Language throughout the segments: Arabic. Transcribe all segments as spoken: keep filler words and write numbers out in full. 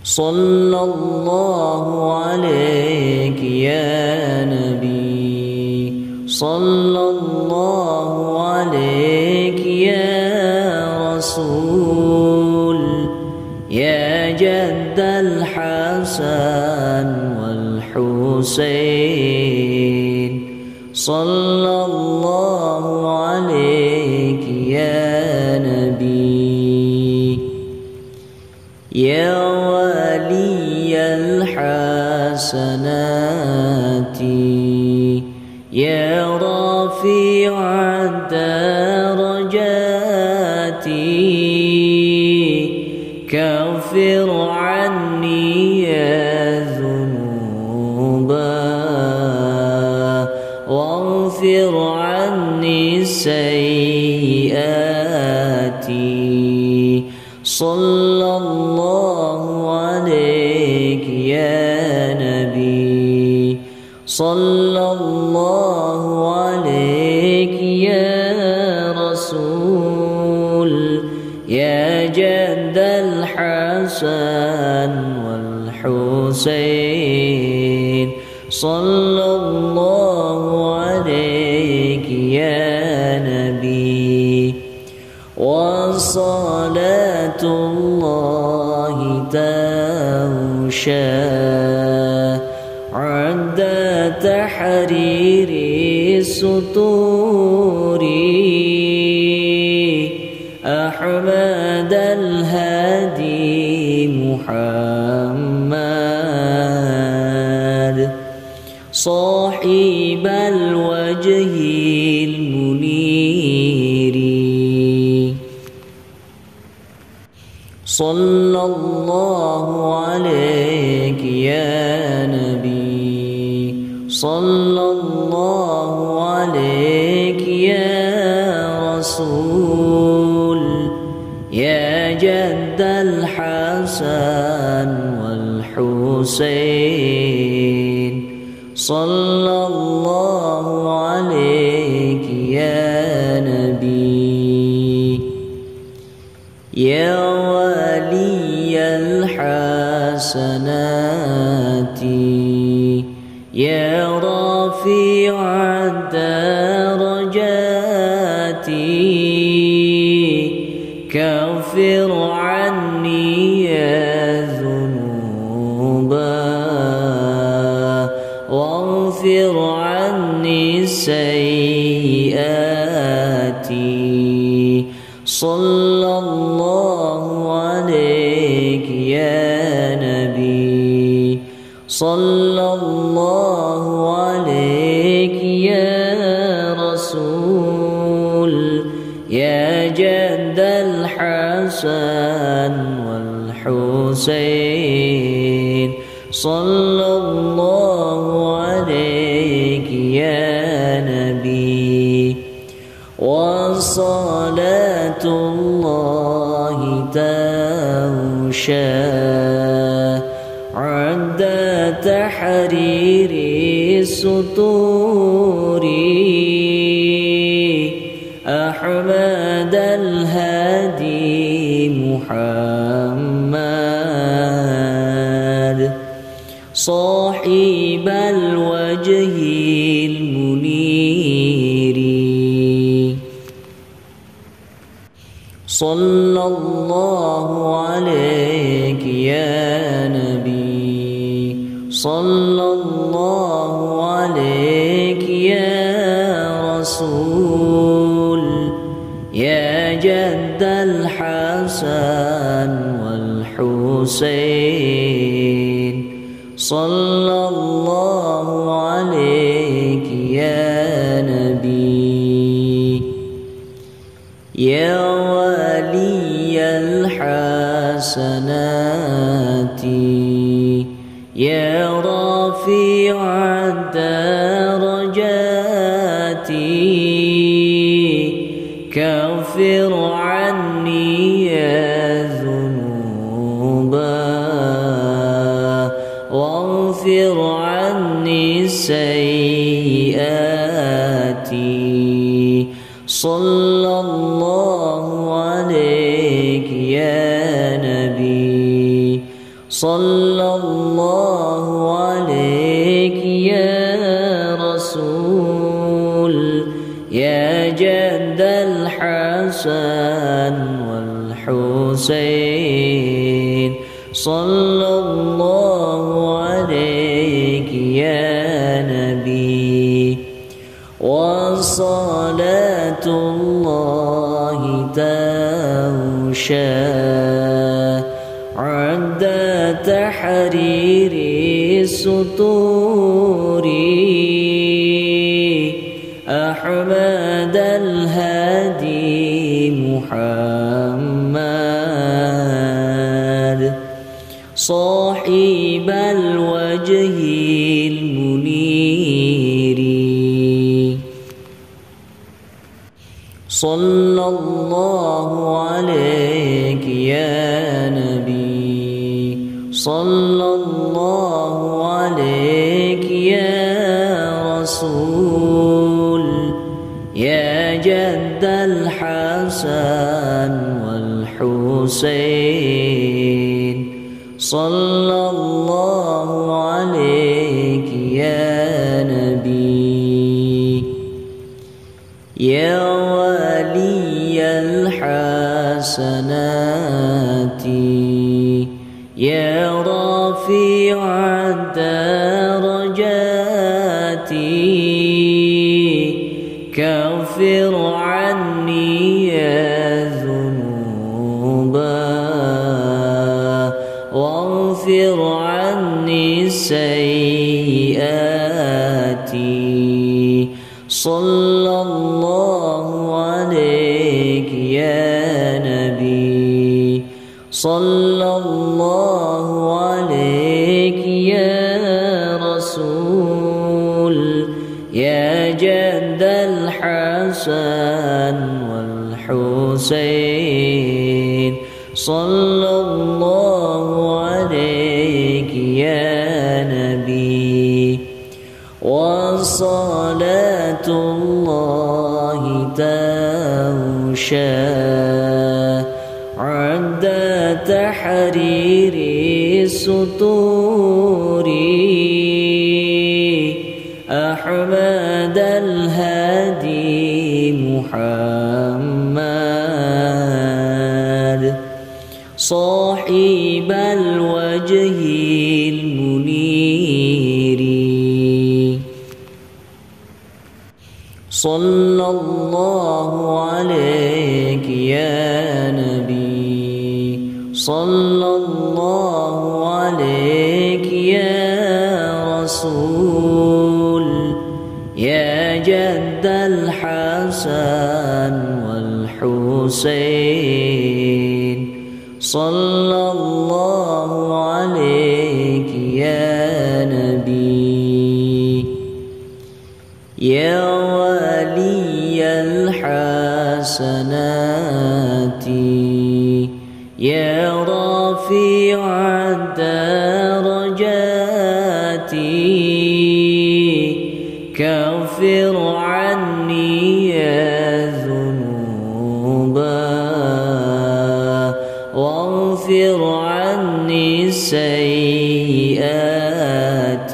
صلى الله عليك يا نبي، صلى الله عليك يا رسول، يا جد الحسن والحسين. صلى الله عليك يا نبي، يا ولي الحسنات، يا رفيع الدرجات، كفر عني يا ذنوبا واغفر عني السيئات. صلى الله عليك يا نبي، صلى الله عليك يا رسول، يا جد الحسن والحسين. صلى الله عليك يا نبي، وصلاة الله تغشى عند تحرير السطور، أحمد الهادي محمد، صاحب الوجه المنير. صلى الله عليك يا نبي، صلى الله عليك يا رسول، يا جد الحسن والحسين. صلى الله عليك يا نبي، يا ولي الحسنات، يا رفيع الدرجات، كفر عني يا ذنوبا واغفر عني السيئات. صلى الله عليك يا نبي، صلى الله عليك يا رسول، يا جد الحسن والحسين. صلى الله عليك يا نبي، وصلاة الله تغشى عند تحرير السطور، أحمد الهادي محمد، صاحب الوجه المنير. صلى الله عليك يا نبي، صلى الله عليك يا رسول، يا جد الحسن والحسين. صلى الله عليك يا نبي، يا ولي الحسنات، يا رفيع الدرجات، كفر عني يا ذنوبا واغفر عني السيئات. صلى الله عليك يا نبي، صلى الله عليك يا رسول يا جد الحسن والحسين صلى الله عليك يا نبي وصلاة الله تغشى عند تحرير السطور أحمد الهادي محمد صاحب الوجه المنير صلى الله عليك يا نبي صلى الله عليك يا رسول يا جد الحسن والحسين صلى الله عليك يا نبي يا ولي الحسنات يا رفيع الدرجات كفر عني يا ذنوبا واغفر عني السيئات صلى الله عليك يا نبي صلى الله عليك يا رسول يا جد الحسن والحسين صلى الله عليك يا نبي وصلاة الله تغشى عند تحرير السطور أحمد الهادي محمد صاحب الوجه المنير صلى الله عليك يا نبي صلى الله عليك يا رسول يا جد الحسن والحسين صلى الله عليك يا نبي يا ولي الحسنات يا رفيع الدرجات كفر عني يا ذنوبا واغفر عني السيئات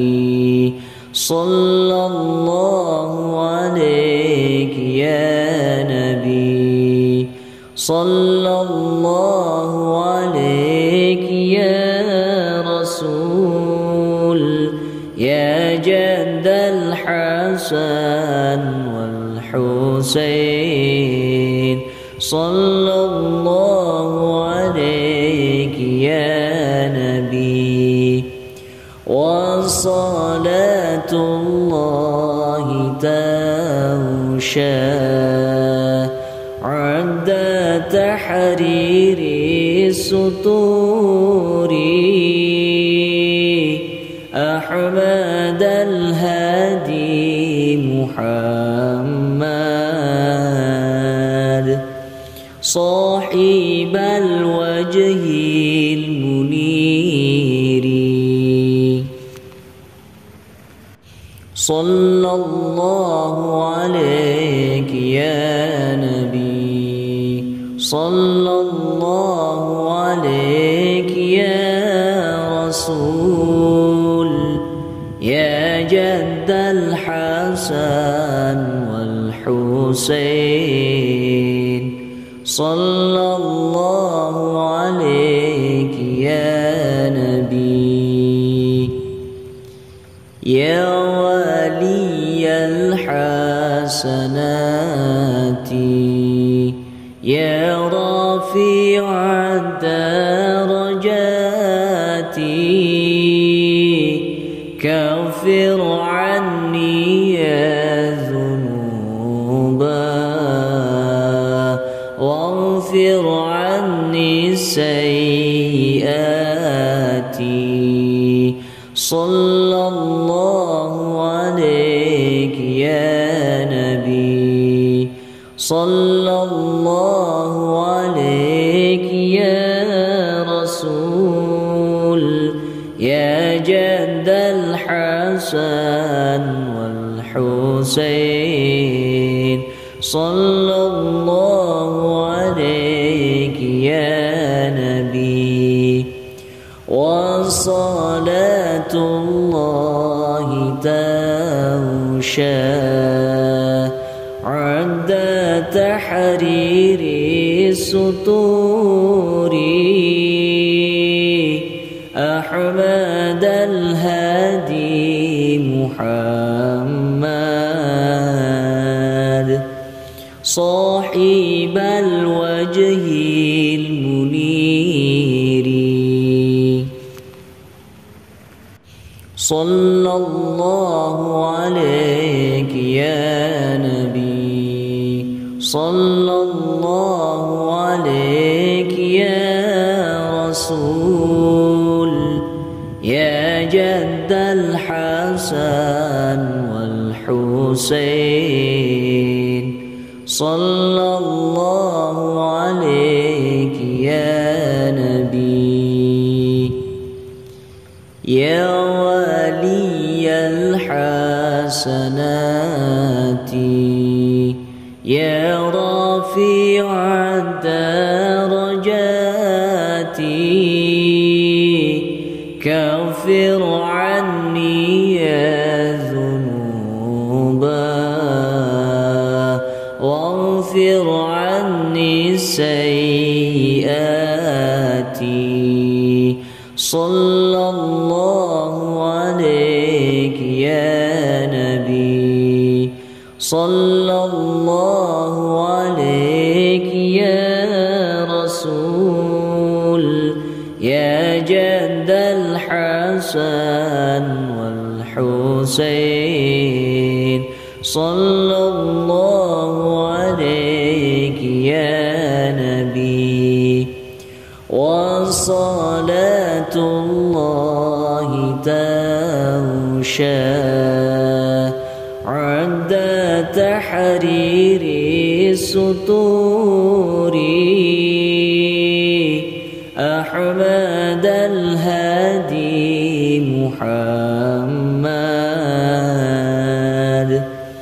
صلى الله عليك يا نبي صلى الله عليك يا رسول يا جد الحسن والحسين صلى الله عليك يا نبي وصلاة الله تغشى عند تحرير السطور أحمد الهادي محمد صاحب الوجه المنير صلى الله عليك يا نبي صلى الله عليك يا رسول يا جد الحسن والحسين صلى الله عليك يا نبي يا ولي الحسنات يا رفيع الدرجات كفر عني ذنوبا واغفر عني السيئات صلى الله عليك يا نبي صلى الله عليك يا رسول يا جد الحسن والحسين صلى الله عليك يا نبي وصلاة الله تغشى عند تحرير السطور أحمد الهادي محمد صاحب الوجه المنير صلى الله عليك يا نبي صلى الله عليك يا رسول يا جد الحسن والحسين صلى الله عليك يا نبي يا ولي الحسنات يا رفيع الدرجات كفر عني ذنوبا واغفر عني السيئات صلى الله عليك يا نبي صلى الله عليك يا رسول يا جد الحسن والحسين صلى الله عليك يا نبي وصلاة الله تغشى عند تحرير السطور أحمد الهادي محمد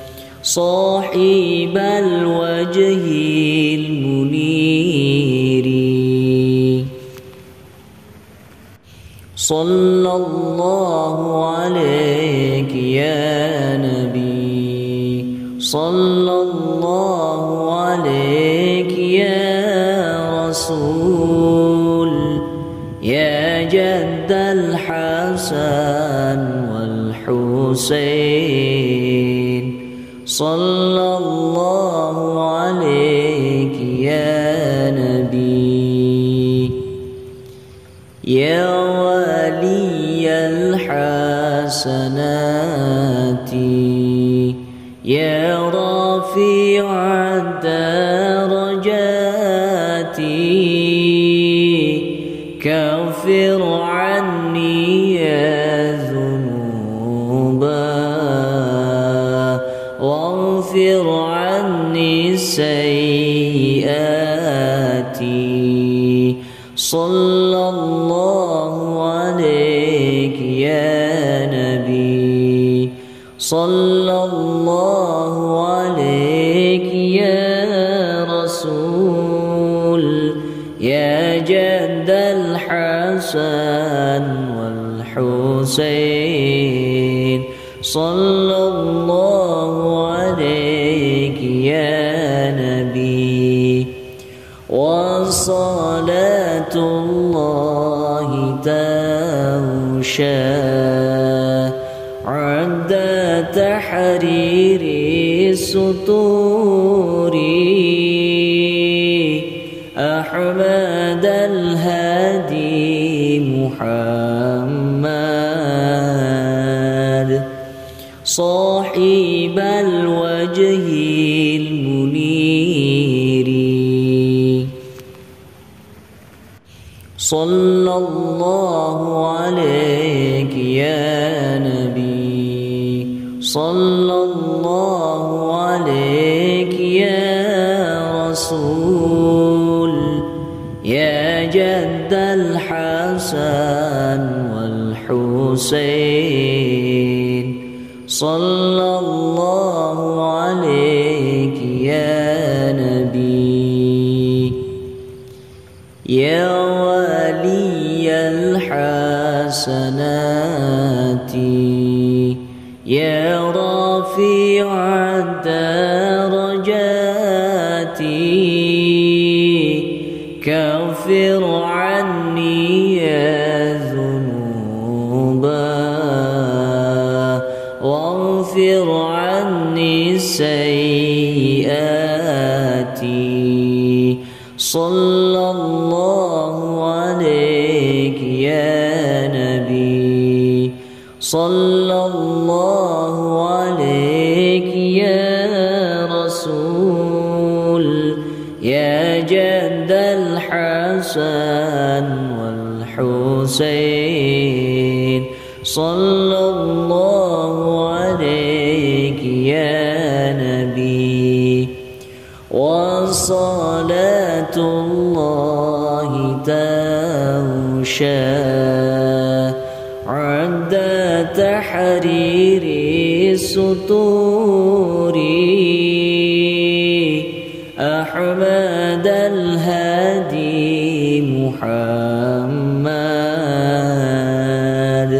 صاحب الوجه المنير صلى الله عليك يا نبي صلى الله عليك يا رسول يا جد الحسن والحسين صلى الله عليك يا نبي يا ولي الحسنات يا رفيع الدرجات كفر عني ذنوبا واغفر عني السيئات صلى الله عليك يا نبي صلى الله عليك يا رسول يا جد الحسن والحسين صلى الله عليك يا نبي. وصلاة الله تغشى عند تحرير السطور أحمد الهادي محمد صاحب الوجه المنير. صلى الله عليك يا نبي. صلى الله عليك يا رسول يا جد الحسن والحسين صلى الله عليك يا نبي. يا ولي الحسنات يا رفيع الدرجات كفر عني يا ذنوبا واغفر عني السيئات. صلى الله عليك يا نبي. صلى الله عليك يا رسول يا جد الحسن والحسين صلى الله عليك يا نبي. وصلاة الله تغشى عند تحرير السطور أحمد الهادي محمد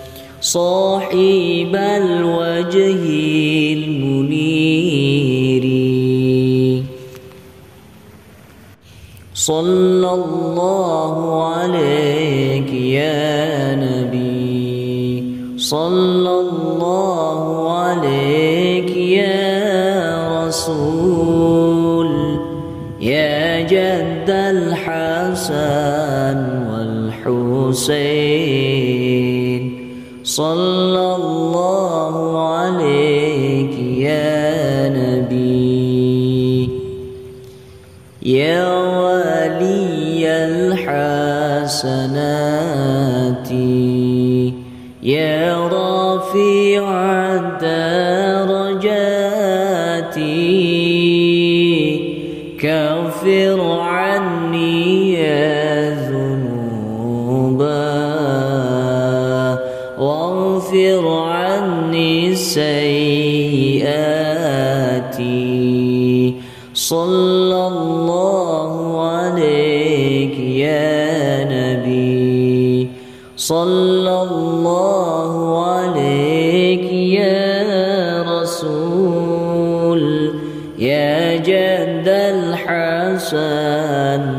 صاحب الوجه المنير. صلى الله عليك يا نبي. صلى الله عليك يا رسول يا جد الحسن والحسين صلى الله عليك يا نبي. يا ولي الحسنات يا رفيع الدرجات كفر عني يا ذنوبا واغفر عني السيئات. صلى الله عليك يا نبي. صلى الله عليك يا رسول يا جد الحسن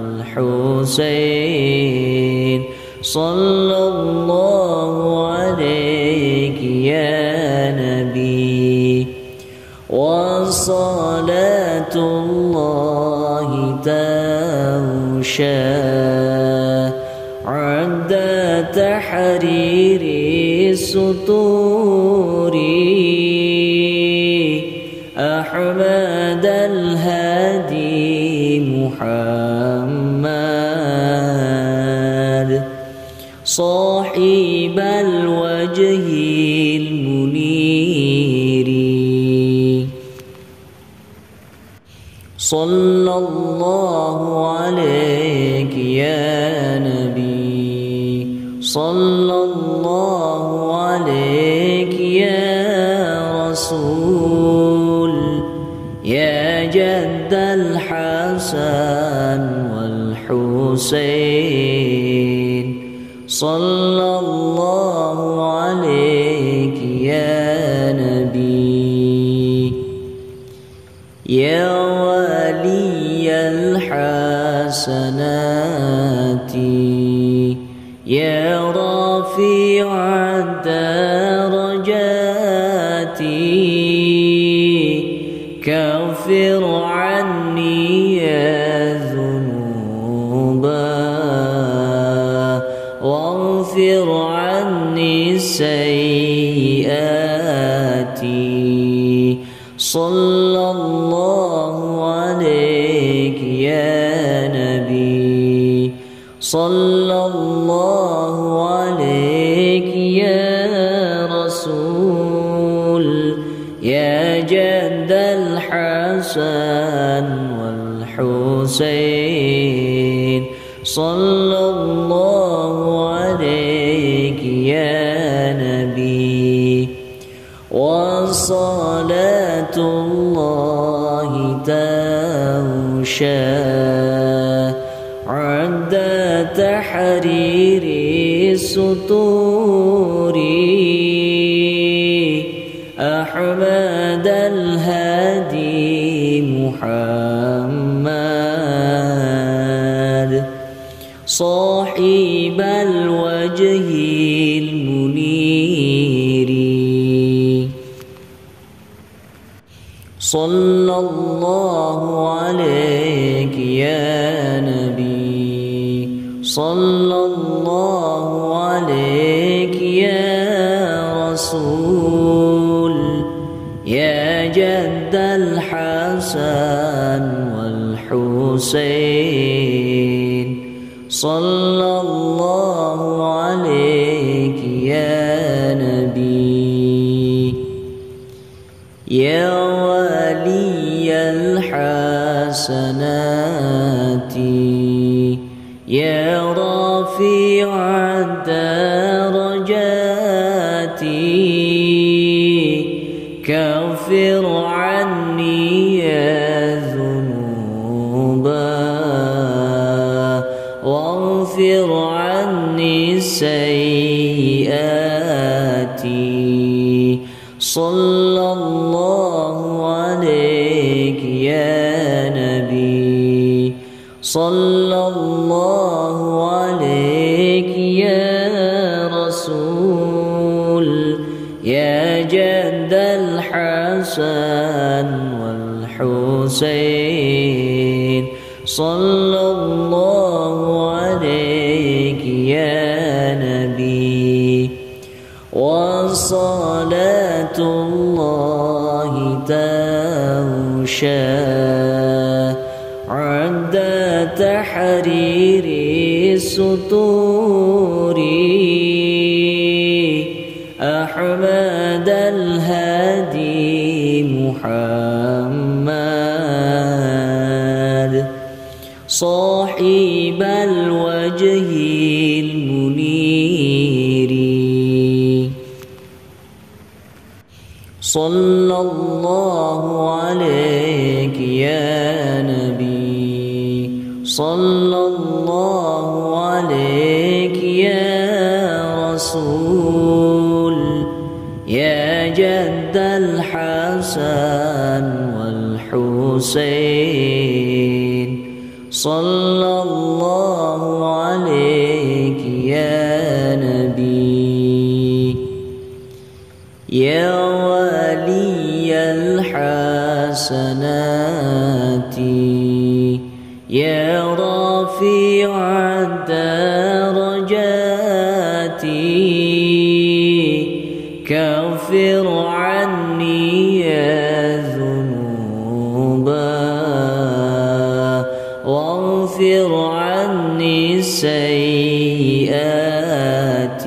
والحسين صلى الله عليك يا نبي. وصلاة الله تغشى عند تحرير السطور أحمد الهادي محمد صاحب الوجه المنير. صلى الله عليك يا نبي. صلى الله عليك يا رسول يا جد الحسن والحسين صلى الله عليك يا نبي. يا ولي الحسنات يا رفيع الدرجات كفر عني يا ذنوبا واغفر عني السيئات. صلى الله عليك يا نبي. صلى الله عليك يا رسول يا جد الحسن والحسين. صلى الله عليك يا نبي. وصلاة الله تغشى عند تحرير السطور أحمد الهادي محمد صاحب الوجه المنير. صلى الله عليك يا نبي. صلى الله عليك يا رسول يا جد الحسن والحسين. صلى الله عليك يا نبي. يا ولي الحسنات يا رفيع الدرجات كفر عني يا ذنوبا واغفر عني السيئات. صلى الله عليك يا نبي. صلى الله عليك يا رسول يا جد الحسن والحسين. صلى الله عليك يا نبي. وصلاة الله تغشى عند تحرير السطور أحمد الهادي محمد صاحب الوجه المنير. صلى الله عليك يا نبي. صلى الله عليك يا رسول يا جد الحسن والحسين. صلى الله عليك يا نبي. يا ولي الحسنات يا رفيع الدرجات كفر عني يا ذنوبا واغفر عني السيئات.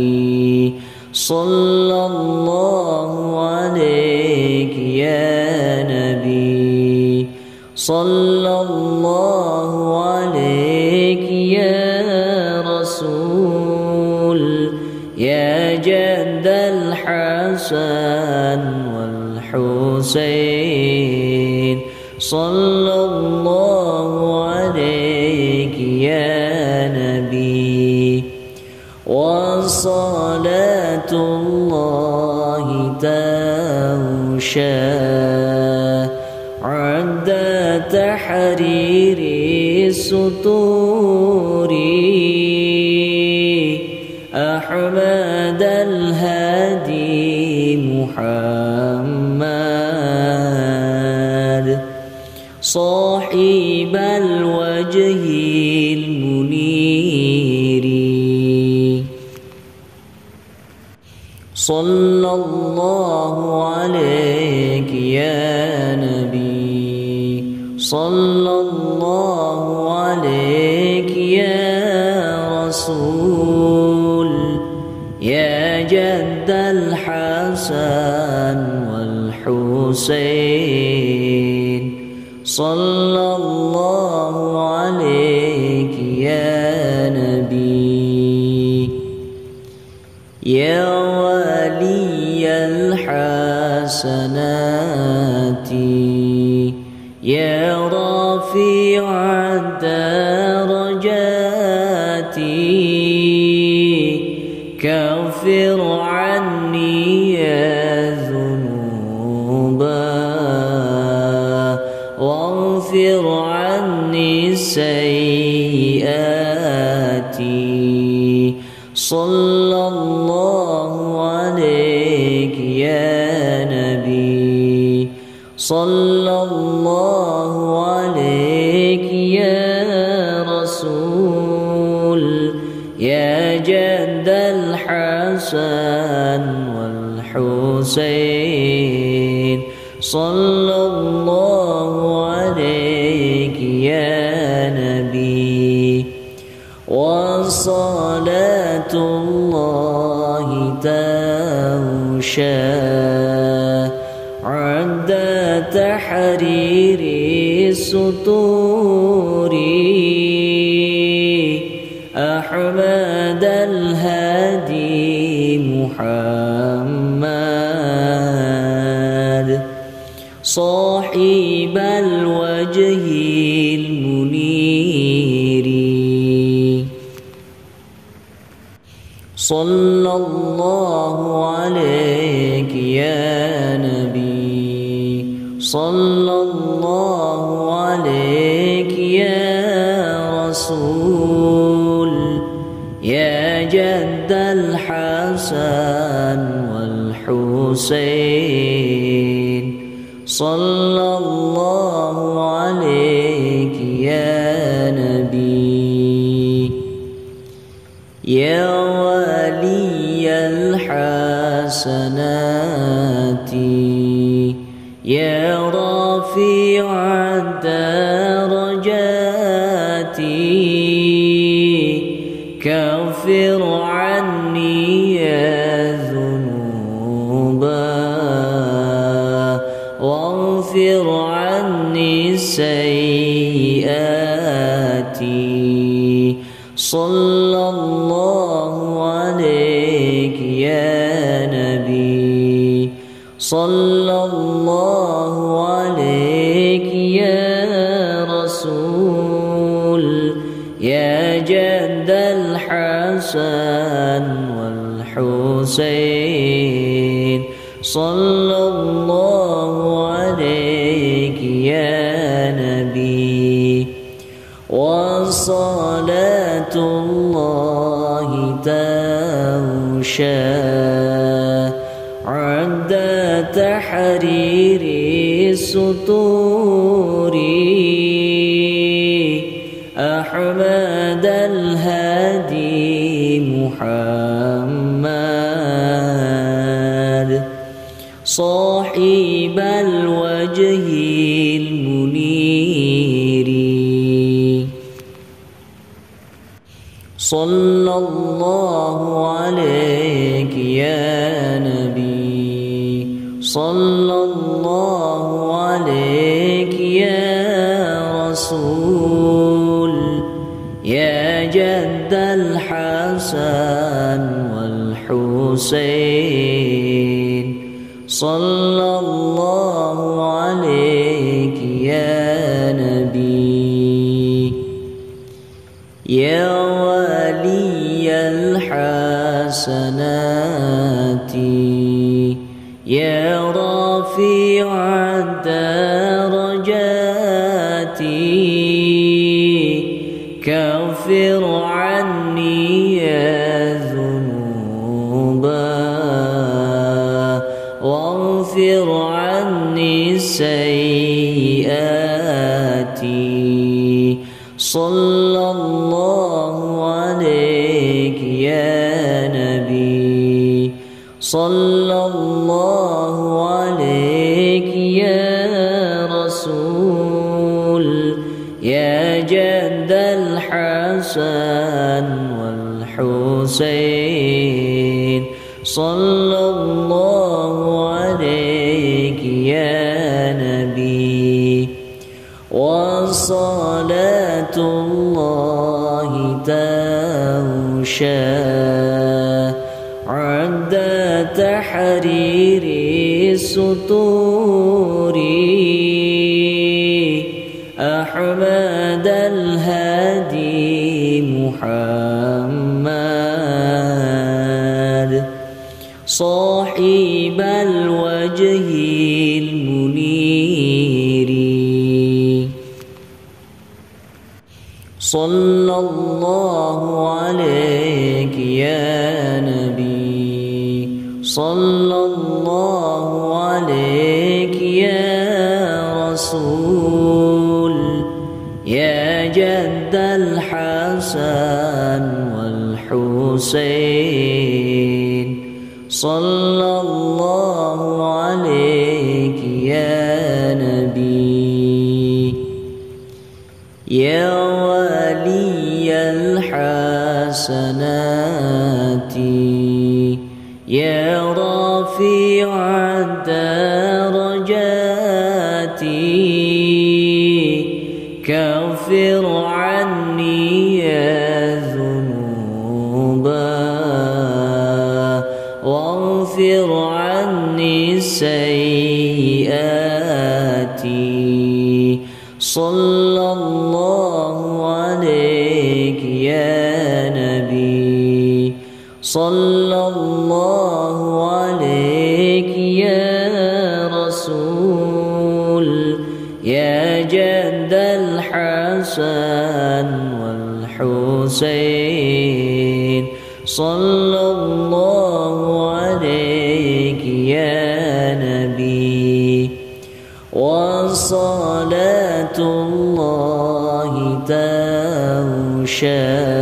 صلى الله عليك يا نبي. صلى الله عليك يا رسول يا جد الحسن والحسين. صلى الله عليك يا نبي. وصلاة الله تغشى عد تحرير السطور أحمد الهادي محمد صاحب الوجه المنير صلى الله عليك يا نبي صلى الله عليك يا رسول يا جد الحسن والحسين صلى الله عليك يا نبي يا ولي الحسنات يا رفيع الدرجات كفر عني يا ذنوبا واغفر عني السيئات صلى الله عليك يا نبي صلى الله عليك يا رسول يا جد الحسن والحسين صلى الله عليك يا نبي وصلاة الله تغشى عد تحرير السطور أحمد الهادي محمد صاحب الوجه المنير صلى الله عليك يا نبي صلى الله عليك يا رسول يا جد الحسن والحسين صلى الله عليك يا نبي يا ولي الحسنات يا رفيع الدرجات كفر عني يا ذنوبا واغفر عني السيئات صلى الله عليك يا نبي صلى الله عليك يا رسول يا جد الحسن والحسين صلى الله عليك يا نبي وصلاة الله تغشى عد تحرير السطور أحمد الهادي محمد صاحب الوجه المنير صلى الله عليك يا نبي صلى الله عليك يا رسول يا جد الحسن والحسين صلى الله عليك يا نبي يا ولي الحسن الحسنات يا رفيع الدرجات كفر عني يا ذنوبا واغفر عني السيئات صلى الله عليك يا نبي صلى الله عليك يا رسول يا جد الحسن والحسين صلى الله عليك يا نبي وصلاة الله تغشى عند تحرير السطور أحمد الهادي محمد صاحب الوجه المنير صلى الله عليك يا نبي صلى الله عليك يا رسول يا جد الحسن والحسين صلى الله عليك يا نبي يا ولي الحسنات يا رفيع الدرجات كفر عني يا ذنوبا واغفر عني السيئات صلى الله عليك يا نبي صلى الله عليك يا رسول يا جد الحسن والحسين صلى الله عليك يا نبي وصلاة الله تغشى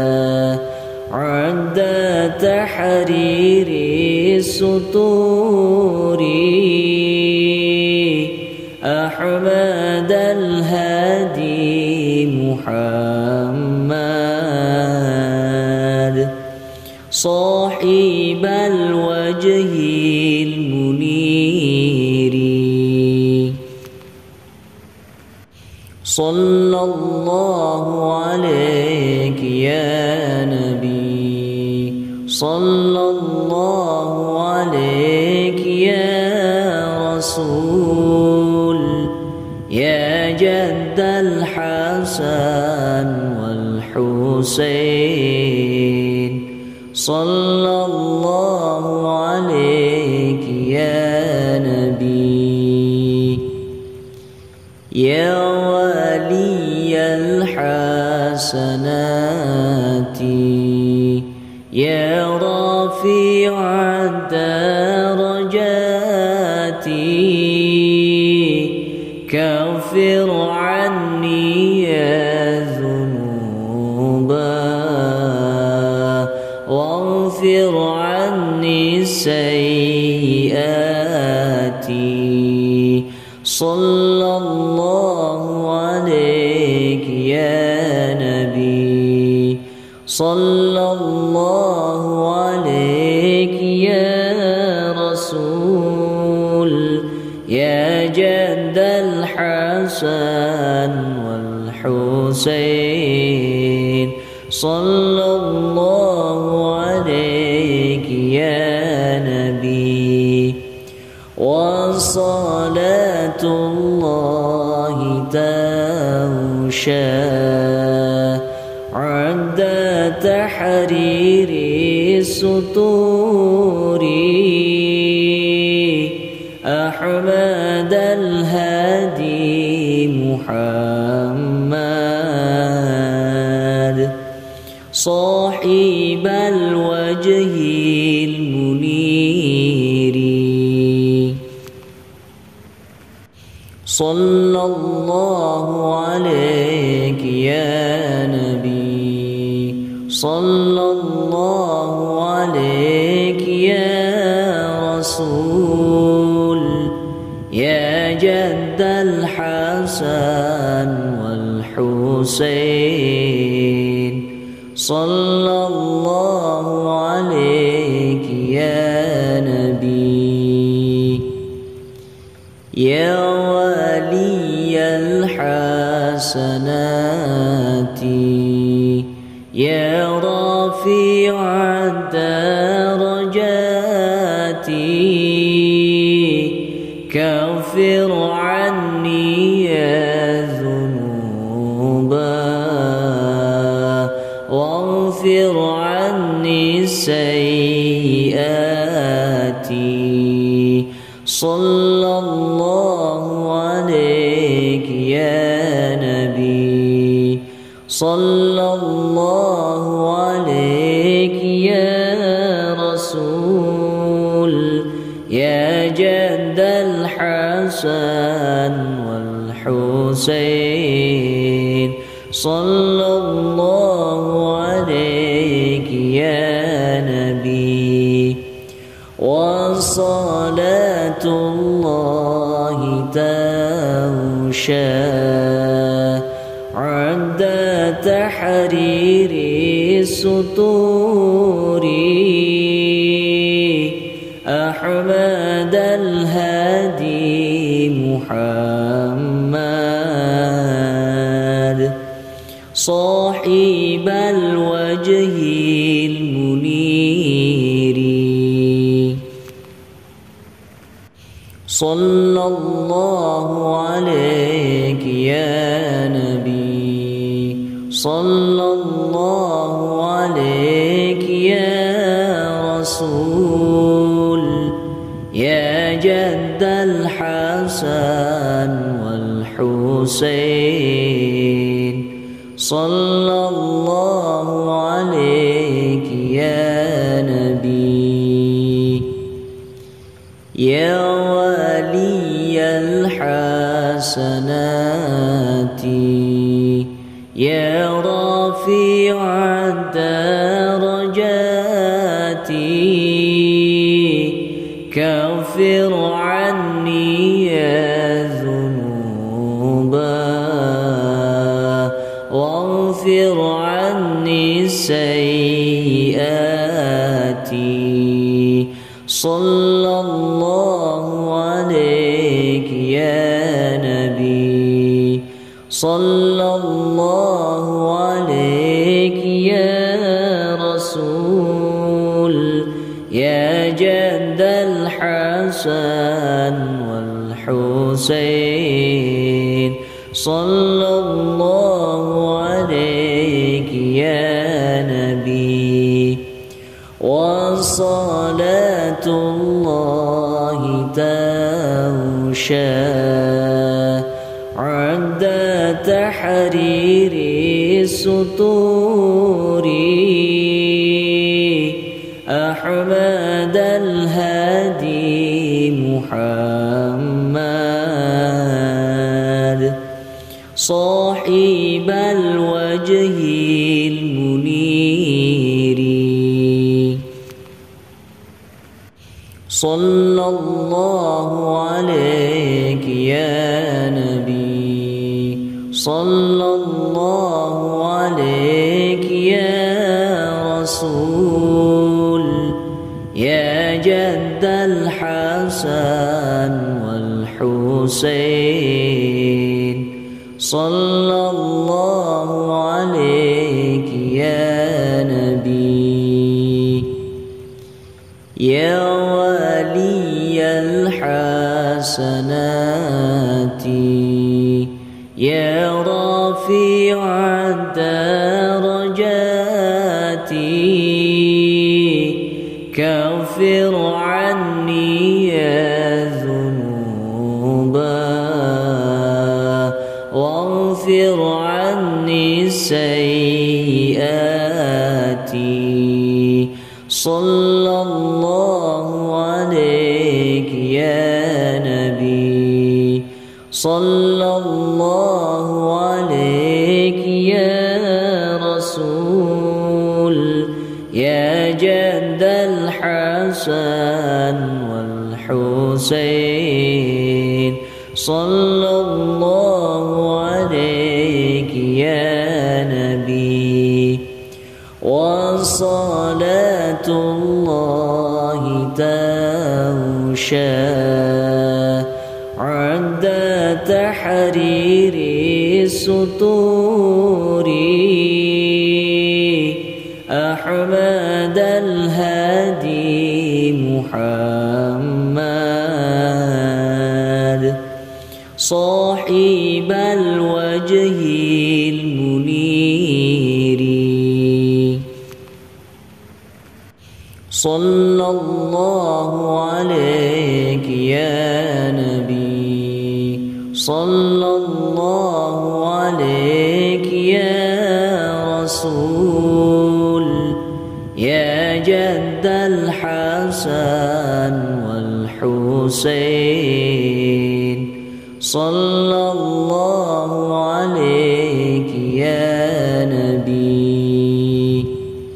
عند تحرير السطور أحمد الهادي محمد صاحب الوجه المنير صلى الله عليك يا نبي صلى الله عليك يا رسول يا جد الحسن والحسين صلى الله عليك يا نبي يا ولي الحسنات يا رفيع الدرجات كفر عني يا ذنوبا واغفر عني السيئات صلى الله عليك يا نبي صلى الله عليك يا رسول يا جد الحسن والحسين صلى الله عليك يا نبي وصلاة الله تغشى عند تحرير السطور أحمد الهادي محمد صاحب الوجه المنير صلى الله عليك يا نبي صلى الله عليك يا رسول يا جد الحسن والحسين صلى الله عليك يا نبي يا ولي الحسنات يا رفيع الدرجات كفر عني يا ذنوبا واغفر عني السيئات صلى الله عليك يا نبي صلى الله عليك يا رسول يا جد الحسن والحسين صلى الله عليك يا نبي وصلاة الله تغشى عند تحرير السطور أحمد الهادي محمد صاحب الوجه المنير صلى الله عليك يا نبي صلى الله عليك يا رسول يا جد الحسن والحسين صلى الله عليك يا نبي يا ولي الحسنات يا رفيع الدرجات كفر عني يا ذنوبا واغفر عني السيئات صلى الله عليك يا نبي صلى الله عليك يا رسول يا جد الحسن والحسين صلى الله عليك يا نبي وصلاة الله تغشى عند تحرير السطور أحمد الهادي محمد صاحب الوجه المنير صلى الله عليك يا نبي صلى الله عليك يا رسول يا جد الحسن والحسين صلى الله عليك يا نبي يا ولي الحسنات يا رفيع الدرجات كفر عني يا ذنوبا واغفر عني سيئاتي صلى الله عليك يا نبي صلى الله عليك يا رسول يا جد الحسن والحسين صلى الله عليك يا نبي وصلاة الله تغشى عند تحرير السطور أحمد الهادي محمد صاحب الوجه المنير صلى الله عليك يا نبي صلى الله عليك يا رسول يا جد الحسن والحسين صلى الله عليك يا نبي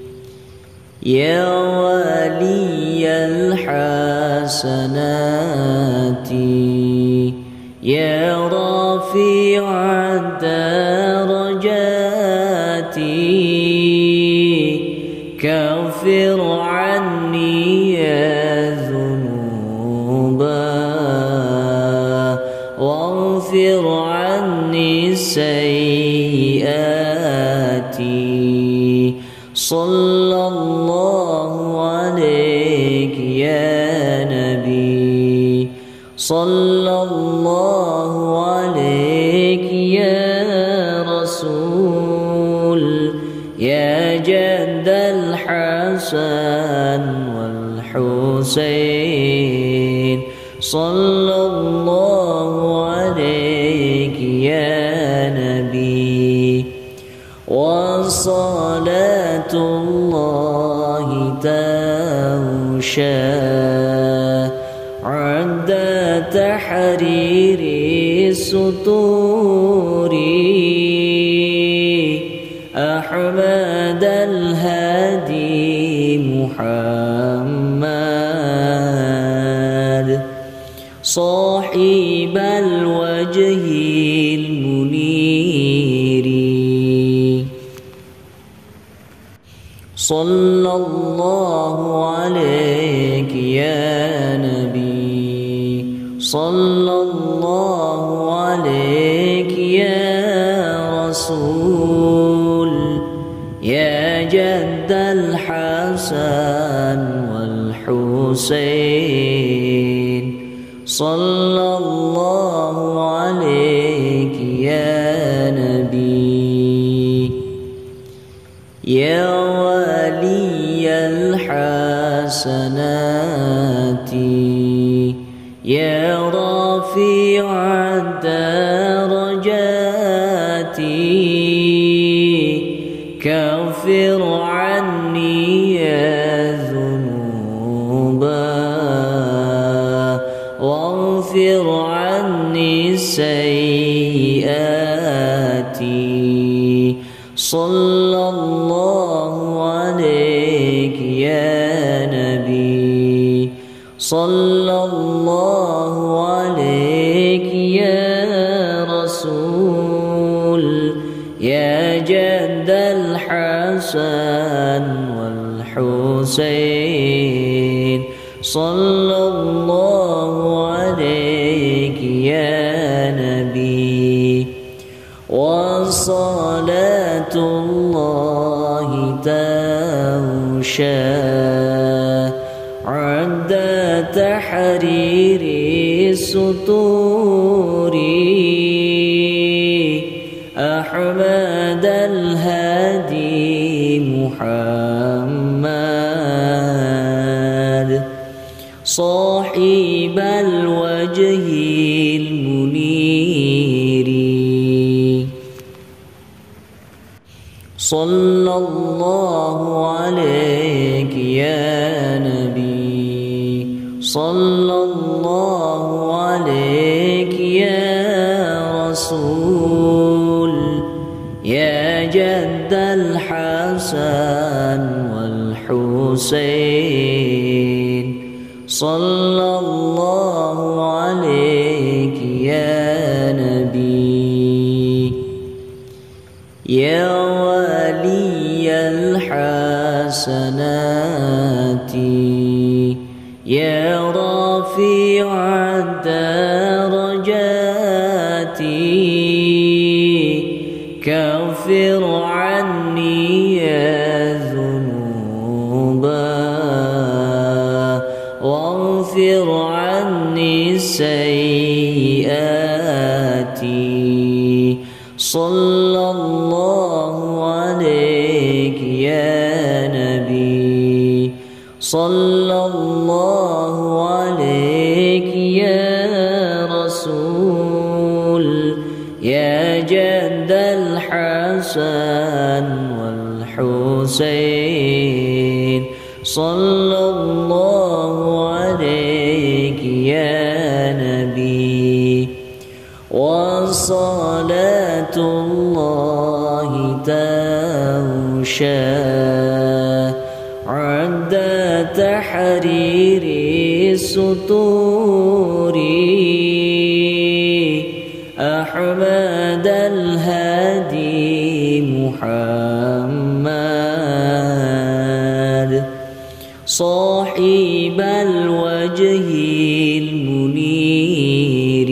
يا ولي الحسنات يا رفيع الدرجات كفر عني يا ذنوبا واغفر عني سيئاتي صلى الله عليك يا نبي صلى الله عليك يا رسول يا جد الحسن والحسين صلى الله عليك يا نبي وصلاة الله تغشى عند تحرير السطور أحمد الهادي محمد صاحب الوجه المنير صلى الله عليك يا نبي صلى الله عليك يا رسول يا جد الحسن والحسين صلى الله عليك يا نبي يا ولي الحسنات يا رفيع الدرجات كفر عني يا ذنوبا واغفر عني سيئاتي صلى الله عليك يا نبي صلى الله عليك يا رسول يا جد الحسن والحسين صلى الله عليك يا نبي وصلاة الله تغشى عند تحرير السطور أحمد الهادي محمد صاحب الوجه المنير. صلى الله عليك يا نبي، صلى الله عليك يا رسول، يا جد الحسن والحسين. صلى الله عليك يا نبي، يا ولي الحسنات، يا رفيع الدرجات، كفر عني يا ذنوبا واغفر عني السيئات. صلى الله عليك يا نبي، صلى الله عليك يا رسول، يا جد الحسن والحسين. صلى الله عليك يا نبي، وصلاة الله تغشى عند تحرير السطور. أحمد الهادي محمد، صاحب الوجه المنير.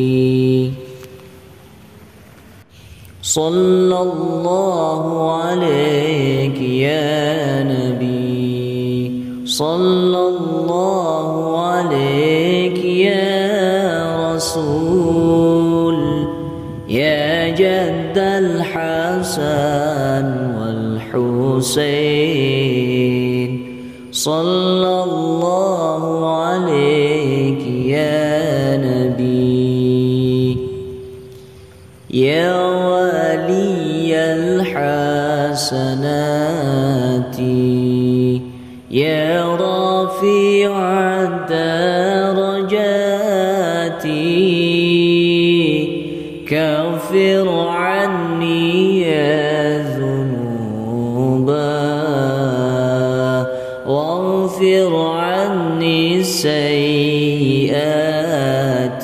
صلى الله عليك يا نبي، صلى الله عليك يا رسول، يا جد الحسن والحسين. صلى الله عليك يا نبي، يا ولي الحسنات، يا رفيع الدرجات، كفر عني يا ذنوبا واغفر عني السيئات.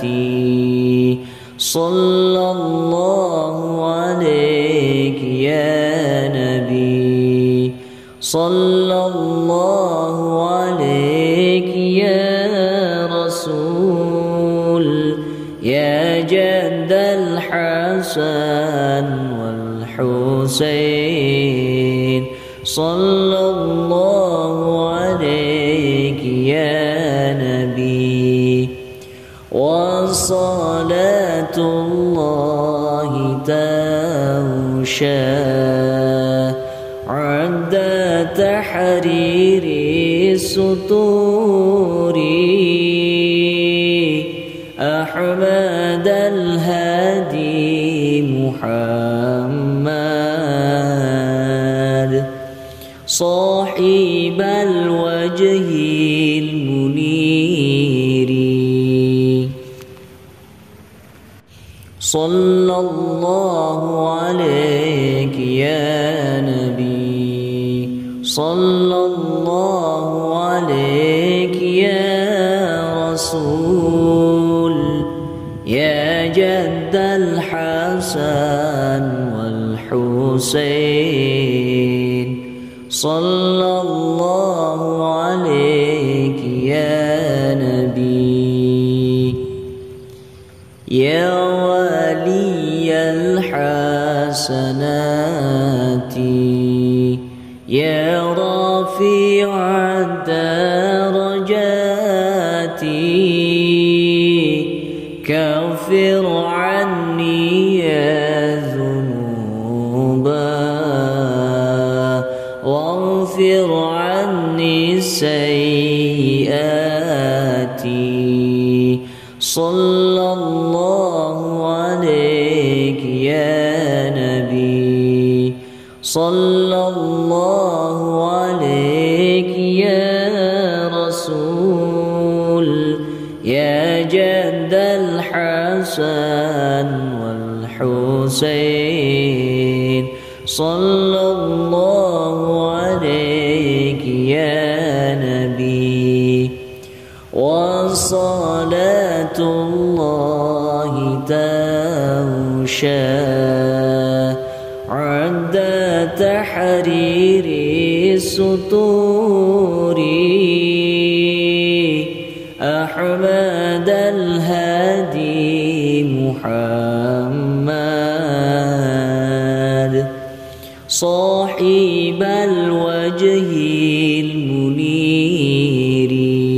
صلى الله عليك يا نبي، صلى الله عليك يا رسول، يا جد الحسن والحسين. صلى الله عليك يا نبي، وصلاة الله تغشى عند تحرير السطور. أحمد الهادي محمد، صاحب الوجه المنير. صلى الله عليك يا نبي، صلى الله عليك يا رسول، يا جد الحسن والحسين. صلى الله عليك يا نبي، يا ولي الحسنات، يا رفيع الدرجات، كفر عني يا ذنوبا واغفر عني السيئات. سيئاتي صلى الله عليك يا نبي صلى الله عليك يا رسول يا جد الحسن والحسين صلى الله عليك يا نبي وصلاة الله تغشى عند تحرير السطور أحمد الهادي محمد صاحب الوجه المنير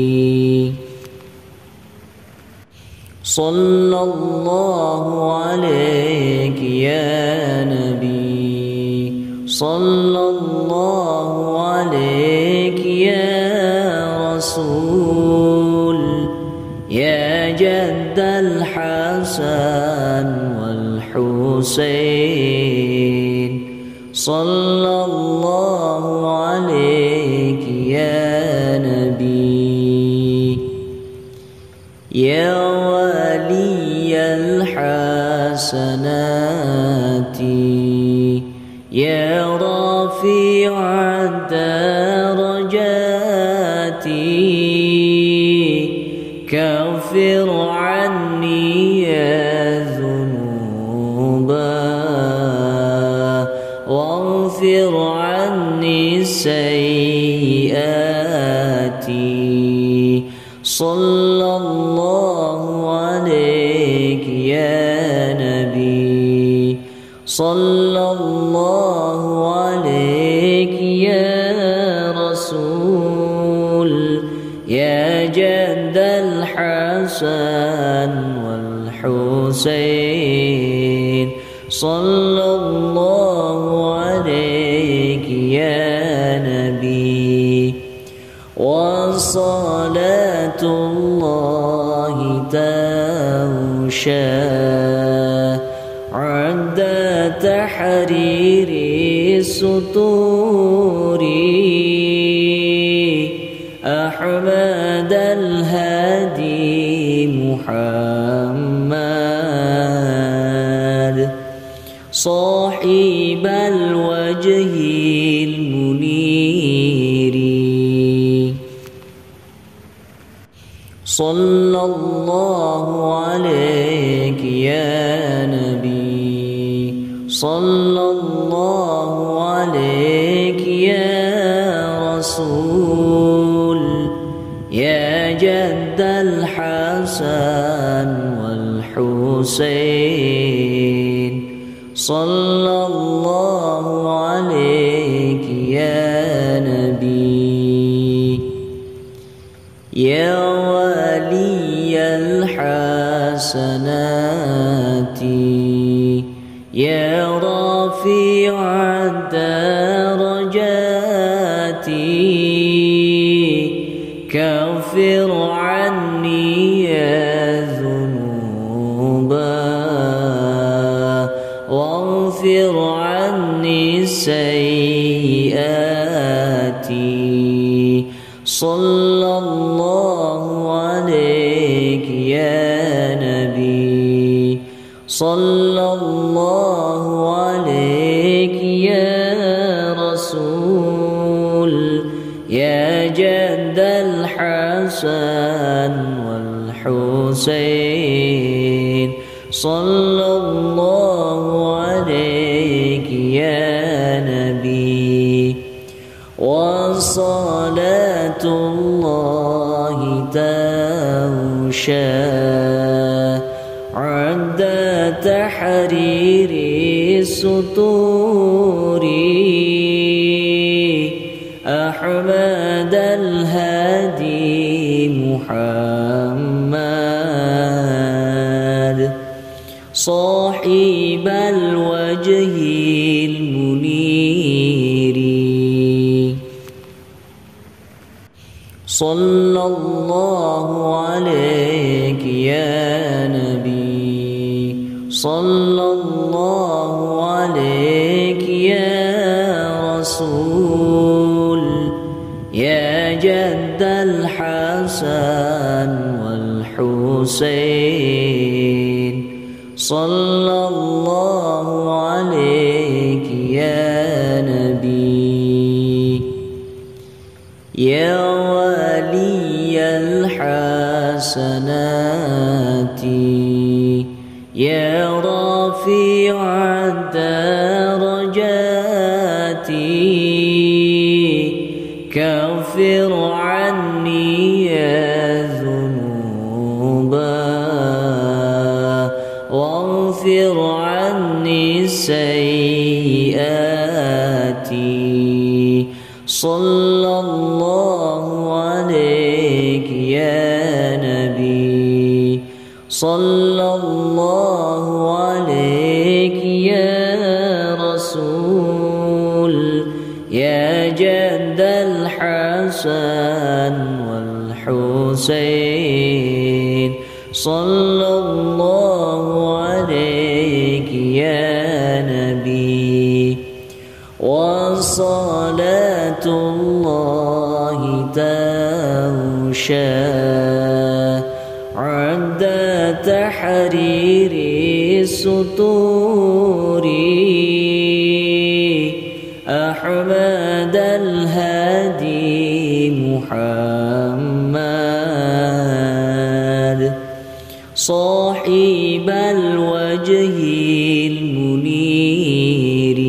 صلى الله عليك يا نبي صلى الله عليك يا رسول يا جد الحسن والحسين صلى الله عليك يا نبي يا ولي الحسنات يا رفيع الدرجات كفر عني يا ذنوبا واغفر عني السيئات صلى الله عليك يا نبي صلى الله عليك يا رسول يا جد الحسن والحسين صلى الله عليك يا نبي وصلاة الله تغشى عند تحرير السطور أحمد الهادي محمد صاحب الوجه المنير صلى الله عليك يا نبي صلى الله عليك يا رسول يا جد الحسن والحسين صلى الله عليك يا نبي يا ولي الحسنات يا رفيع الدرجات كفر عني يا ذنوبا واغفر عني السيئات صلى الله عليك يا نبي صلى الله عليك يا رسول يا جد الحسن والحسين صلى الله عليك يا نبي وصلاة الله تغشى عند تحرير السطور أحمد الهادي محمد صاحب الوجه المنير صلى الله عليك يا نبي صلى الله عليك يا رسول يا جد الحسن والحسين صلى الله عليك يا نبي يا ولي الحسنات يا رفيع الدرجات كفر عني يا ذنوبا واغفر عني السيئات صلى الله عليك يا نبي صلى الله عليك يا رسول يا جد الحسن والحسين صلى الله عليك يا نبي وصلاة الله تغشى عند تحرير السطور أحمد الهادي محمد صاحب الوجه المنير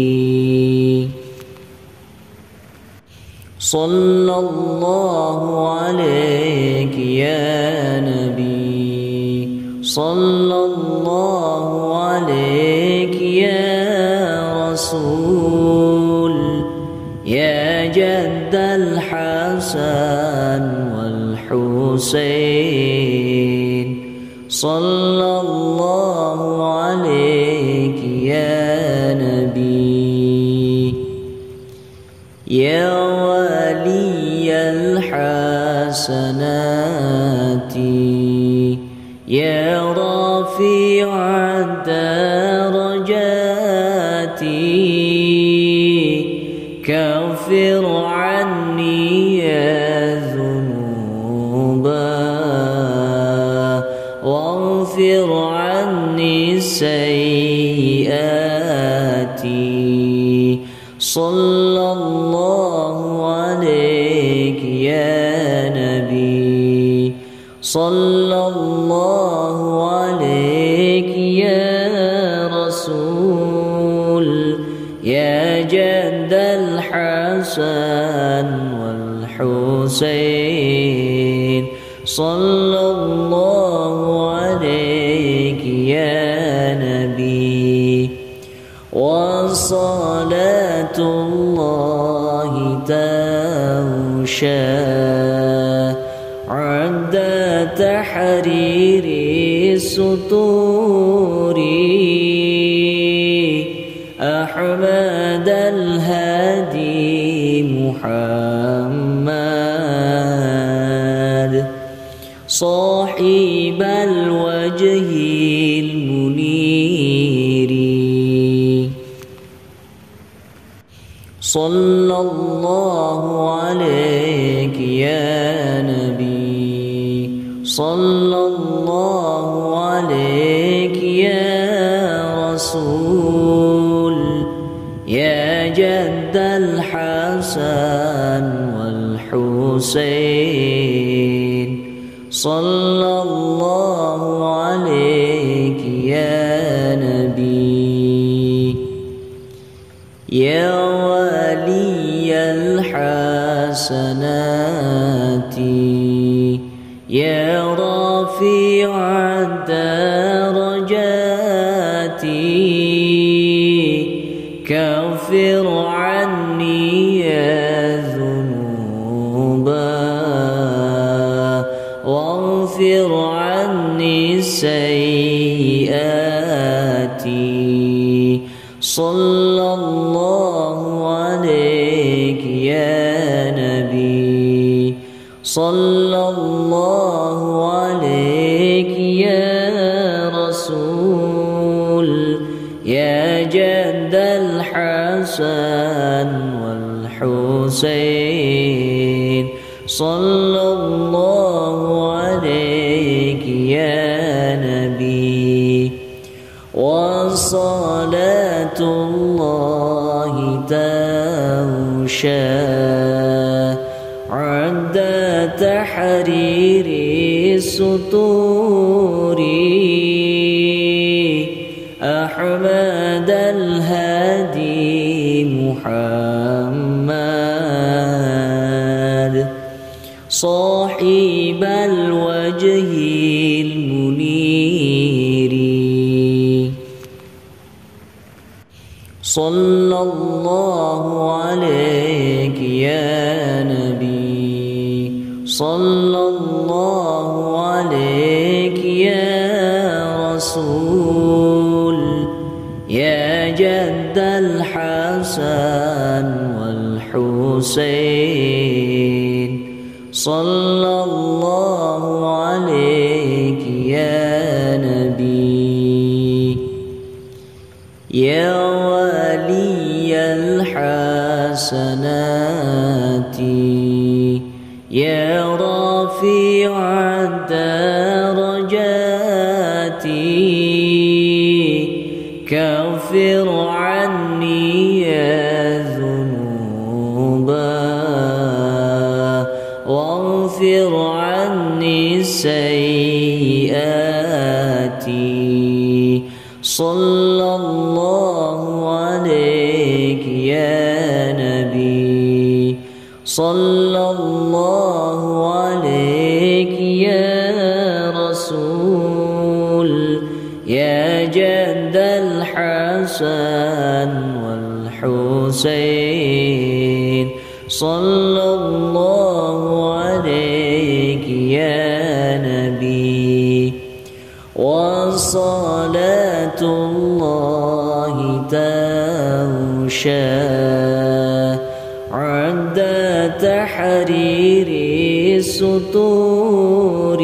صلى الله عليك يا نبي صلى الله عليك يا رسول يا جد الحسن والحسين صلى الله عليك يا نبي يا ولي الحسنات يا رفيع الدرجات كفر عني يا ذنوبا واغفر عني السيئات صلى الله عليك يا نبي صلى الله عليك يا رسول يا جد الحسن والحسين صلى الله عليك يا نبي وصلاة الله تغشى عند تحرير السطور أحمد الهادي محمد صاحب الوجه المنير صلى الله عليك يا نبي صلى الله عليك يا رسول يا جد الحسن والحسين صلى الله عليك يا نبي يا ولي الحسنات يا رفيع الدرجات كفر عني يا ذنوبا واغفر عني السيئات صلى الله عليك يا نبي صلى الله عليك يا رسول يا جد الحسن والحسين صلى الله عليك يا نبي وصلاة الله تغشى عند تحرير السطور أحمد الهادي محمد صاحب الوجه المنير صلى الله عليك يا نبي صلى الله عليك يا رسول يا جد الحسن والحسين صلى الله عليك يا نبي يا ولي الحسنات يا رفيع الدرجات كفر عني يا ذنوبا واغفر عني السيئات صلى الله عليك يا نبي صلى الله عليك يا رسول يا جد الحسن والحسين صلى الله عليك يا نبي وصلاة الله تغشى عند تحرير السطور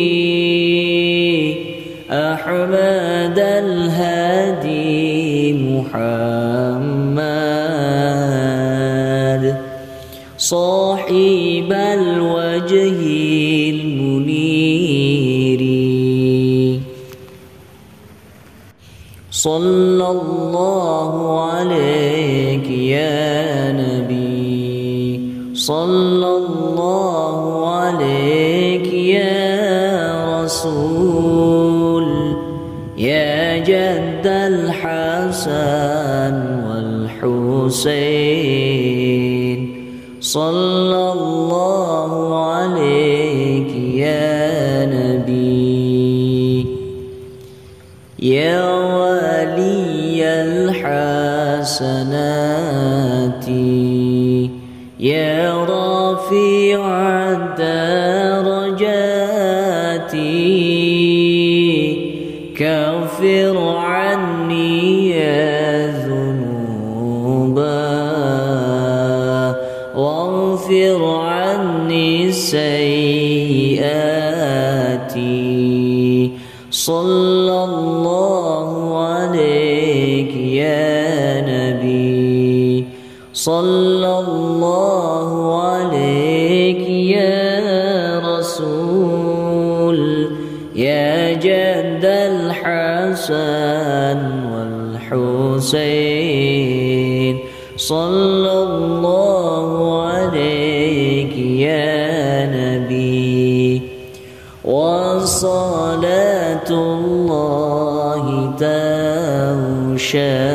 أحمد الهادي محمد صاحب الوجه المنير صلى الله عليك يا نبي صلى الله عليك يا رسول يا جد الحسن والحسين صلى الله عليك يا نبي يا ولي الحسنات يا رفيع الدرجات كفر عني يا ذنوبا واغفر عني السيئات صلى الله عليك يا نبي صلى الله عليك يا رسول يا جد الحسن والحسين صلى الله عليك يا نبي وصلاة الله تغشى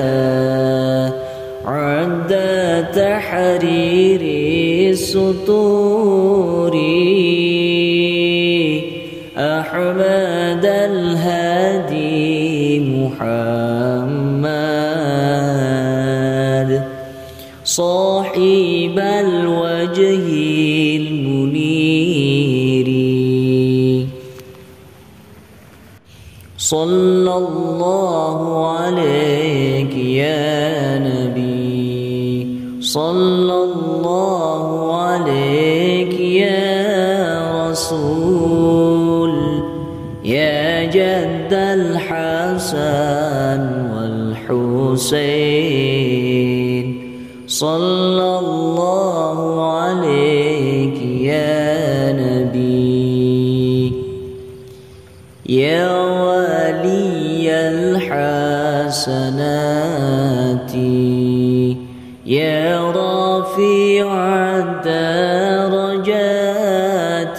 عند تحرير السطور أحمد الهادي محمد صاحب الوجه المنير صلى الله عليك يا نبي صلى الله عليك يا رسول رسول يا جد الحسن والحسين صلى الله عليك يا نبي. يا ولي الحسنات يا رفيع الدرجات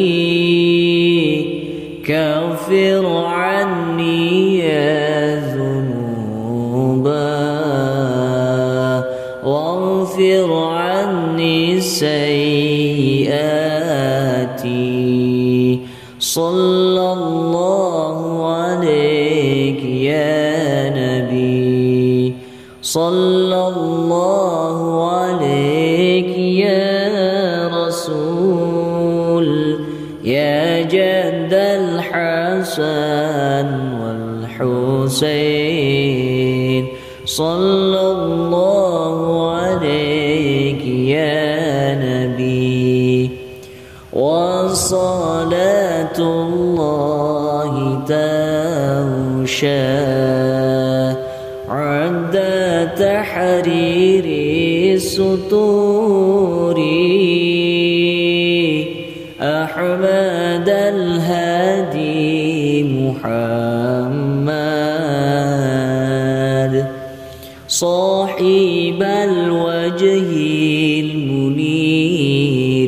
كفر عني يا ذنوب واغفر عني السيئات صلى الله عليك يا نبي. صلى الله عليك يا رسول يا جد الحسن والحسين صلى الله عليك يا نبي. وصلاة الله تغشى عند تحرير السطور أحمد الهادي محمد صاحب الوجه المنير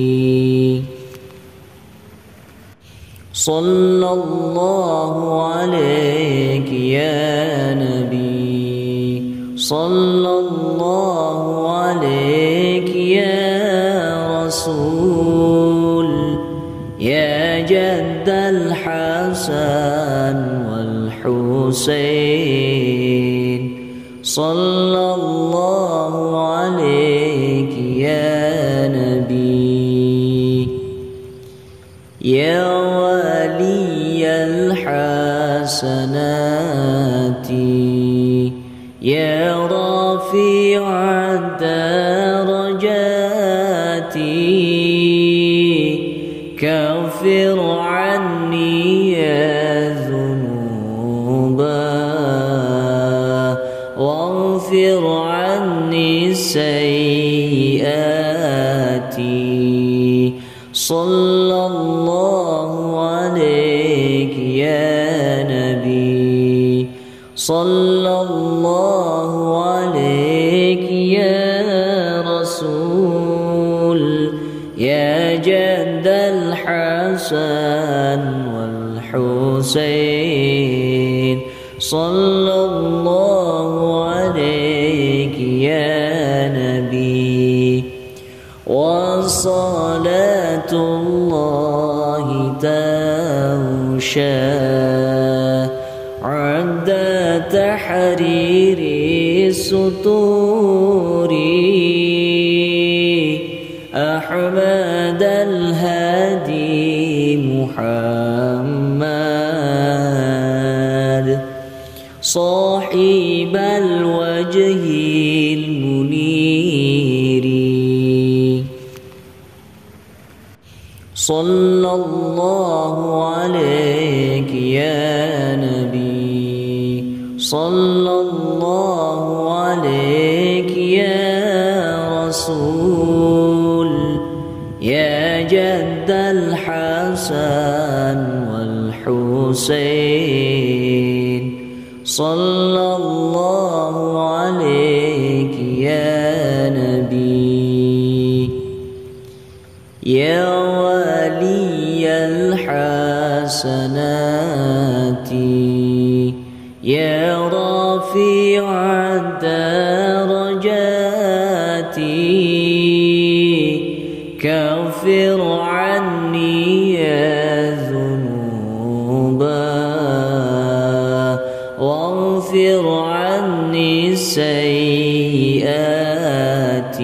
صلى الله عليك يا نبي. صلى الله عليك يا رسول يا جد الحسن والحسين صلى الله عليك يا نبي. يا ولي الحسنات يا رفيع الدرجات كفر عني يا ذنوب واغفر عني السيئات صلى الله عليك يا نبي. صلى الله عليك يا رسول يا جد الحسن والحسين صلى الله عليك يا نبي. وصلاة الله تغشى عند تحرير السطور أحمد الهادي محمد صاحب الوجه المنير صلى الله عليك يا نبي. صلى الله عليك يا رسول يا جد الحسن والحسين صلى الله عليك يا نبي. يا ولي الحسنات يا رفيع الدرجات كفر عني يا ذنوب واغفر عني السيئات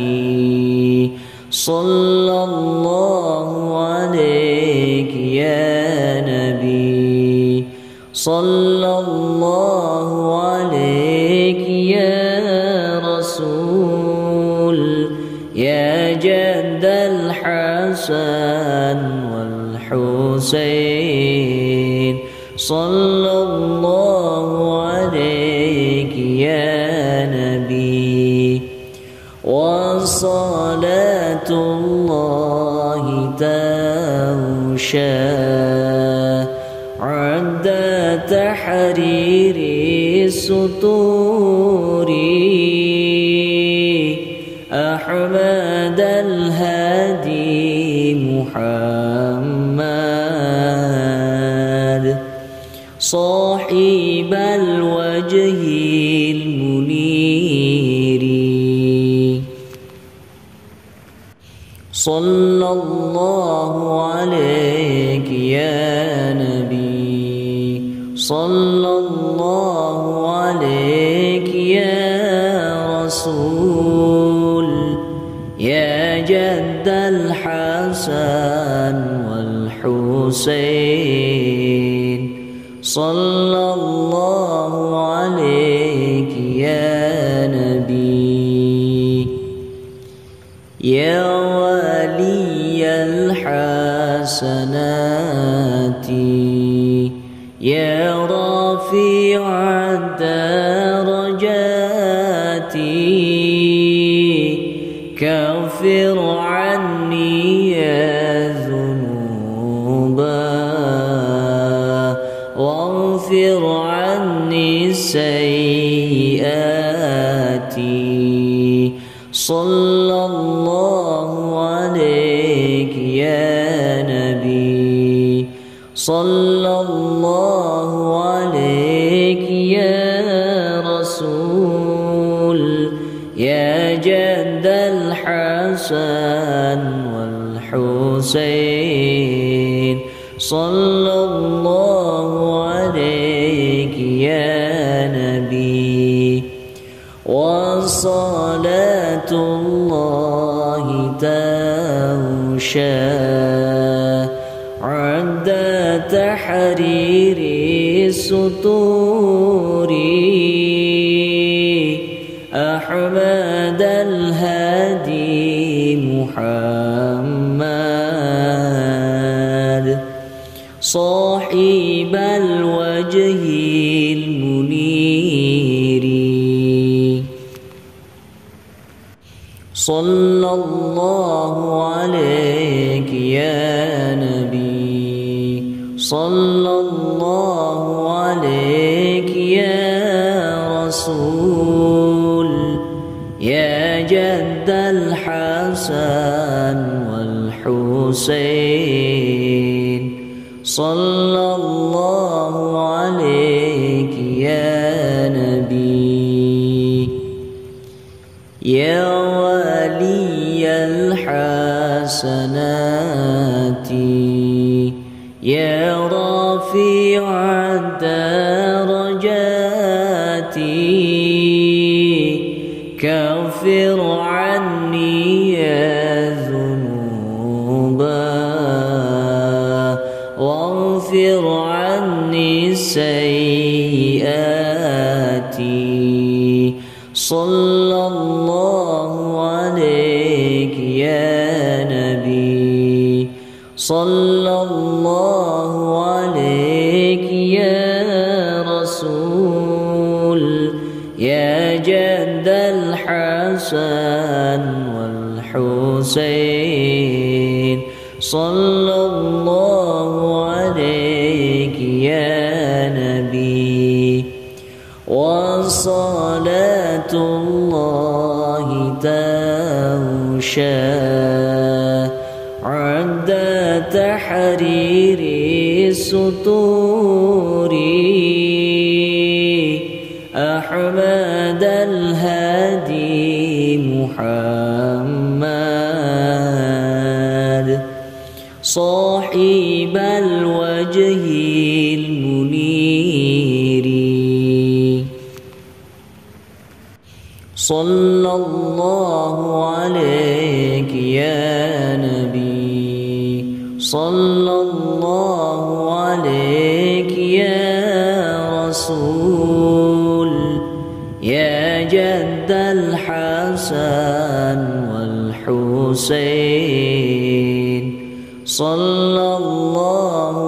صلى الله عليك يا نبي. صلى الله عليك يا رسول يا جد الحسن والحسين والحسين صلى الله عليك يا نبي. وصلاة الله تغشى عند تحرير السطور أحمد الهادي محمد صاحب الوجه المنير. صلى الله عليك يا نبي. صلى الله عليك يا رسول يا جد الحسن والحسين صلى الله عليك يا نبي. يا ولي الحسنات يا رفيع الدرجات كفر عني يا ذنوبا واغفر عني السيئات. صلى الله عليك يا نبي. صلى الله عليك يا رسول يا جد الحسن والحسين صلى الله عليك يا نبي. وصلاة الله تغشى عند تحرير السطور أحمد الهادي محمد صاحب الوجه المنير. صلى الله عليك يا نبي. صلى الله عليك يا رسول يا جد الحسن والحسين صلى الله عليك يا نبي. يا ولي الحسنات يا رفيع الدرجات كفر عني يا ذنوبا واغفر عني السيئات. صلى الله عليك يا نبي. صلى الله عليك يا رسول يا جد الحسن والحسين صلى الله عليك يا نبي. وصلاة الله تغشى عند تحرير السطور أحمد الهادي محمد صاحب الوجه المنير. صلى الله عليك يا نبي. صلى الله عليك يا رسول يا جد الحسن والحسين صلى الله